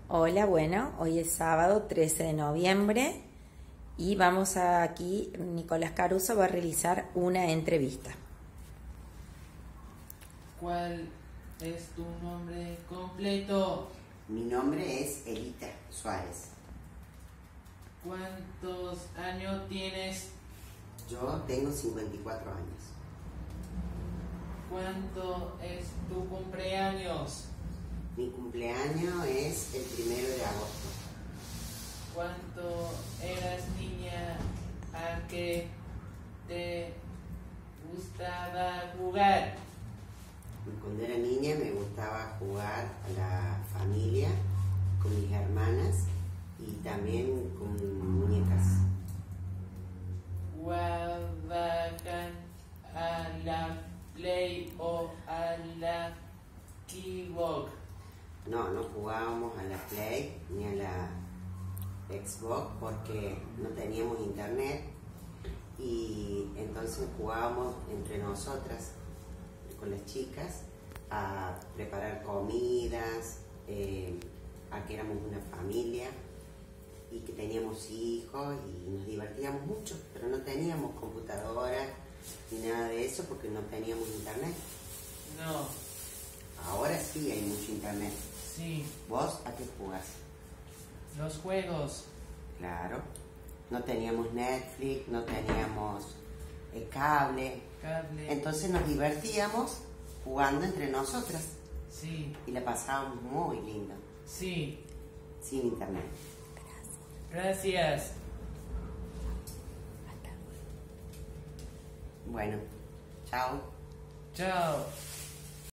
Hola, bueno, hoy es sábado 13 de noviembre y aquí, Nicolás Caruso va a realizar una entrevista. ¿Cuál es tu nombre completo? Mi nombre es Elita Suárez. ¿Cuántos años tienes? Yo tengo 54 años. ¿Cuánto es tu cumpleaños? Mi cumpleaños es el 1 de agosto. ¿Cuánto eras niña a que te gustaba jugar? Cuando era niña me gustaba jugar a la familia, con mis hermanas y también con muñecas. ¿Jugaban a la Play o a la Xbox? No jugábamos a la Play ni a la Xbox porque no teníamos internet y entonces jugábamos entre nosotras, con las chicas, a preparar comidas, a que éramos una familia y que teníamos hijos y nos divertíamos mucho, pero no teníamos computadora ni nada de eso porque no teníamos internet. No. Ahora sí hay mucho internet. Sí. ¿Vos a qué jugás? Los juegos. Claro. No teníamos Netflix, no teníamos cable. Entonces nos divertíamos jugando entre nosotras. Sí. Y la pasábamos muy lindo. Sí. Sin internet. Gracias. Bueno, chao. Chao.